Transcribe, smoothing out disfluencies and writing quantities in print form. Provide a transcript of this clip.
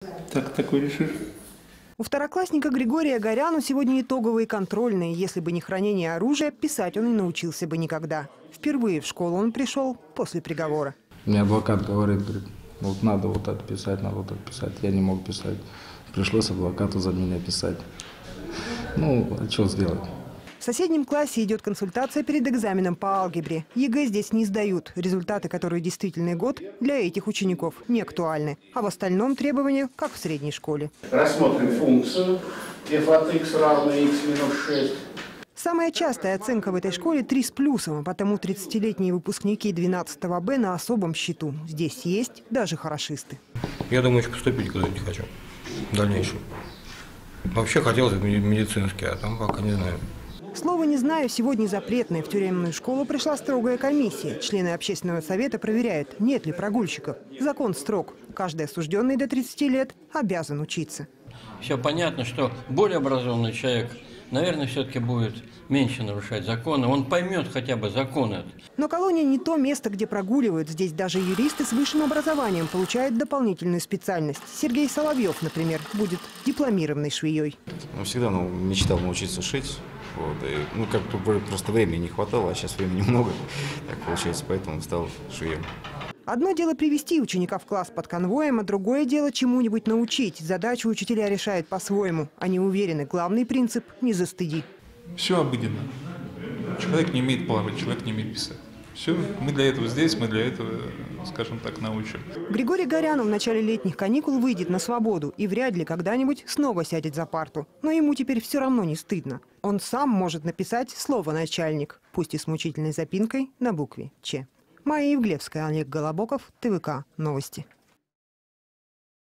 Такой решишь. У второклассника Григория Горяну сегодня итоговые контрольные. Если бы не хранение оружия, писать он не научился бы никогда. Впервые в школу он пришел после приговора. Мне адвокат говорит, вот надо вот это писать, надо вот это писать. Я не мог писать. Пришлось адвокату за меня писать. Ну, а что сделать? В соседнем классе идет консультация перед экзаменом по алгебре. ЕГЭ здесь не сдают. Результаты, которые действительный год, для этих учеников не актуальны. А в остальном требования, как в средней школе. Рассмотрим функцию f от x равно x минус 6. Самая частая оценка в этой школе 3 с плюсом, а потому 30-летние выпускники 12 Б на особом счету. Здесь есть даже хорошисты. Я думаю, еще поступить куда-нибудь хочу в дальнейшем. Вообще хотелось в медицинский, а там пока не знаю. Слово «не знаю» сегодня запретное. В тюремную школу пришла строгая комиссия. Члены общественного совета проверяют, нет ли прогульщиков. Закон строг. Каждый осужденный до 30 лет обязан учиться. Все понятно, что более образованный человек, наверное, все-таки будет меньше нарушать законы. Он поймет хотя бы законы. Но колония не то место, где прогуливают. Здесь даже юристы с высшим образованием получают дополнительную специальность. Сергей Соловьев, например, будет дипломированной швеей. Всегда мечтал научиться шить. Вот, и, как бы просто времени не хватало, а сейчас времени много, так получается, поэтому стал швеем. Одно дело привести ученика в класс под конвоем, а другое дело чему-нибудь научить. Задачу учителя решают по-своему. Они уверены, главный принцип – не застыди. Все обыденно. Человек не умеет плавать, человек не умеет писать. Все, мы для этого здесь, мы для этого, скажем так, научим. Григорий Горяну в начале летних каникул выйдет на свободу и вряд ли когда-нибудь снова сядет за парту. Но ему теперь все равно не стыдно. Он сам может написать слово «начальник», пусть и с мучительной запинкой на букве «Ч». Майя Евглевская, Олег Голобоков, ТВК. Новости.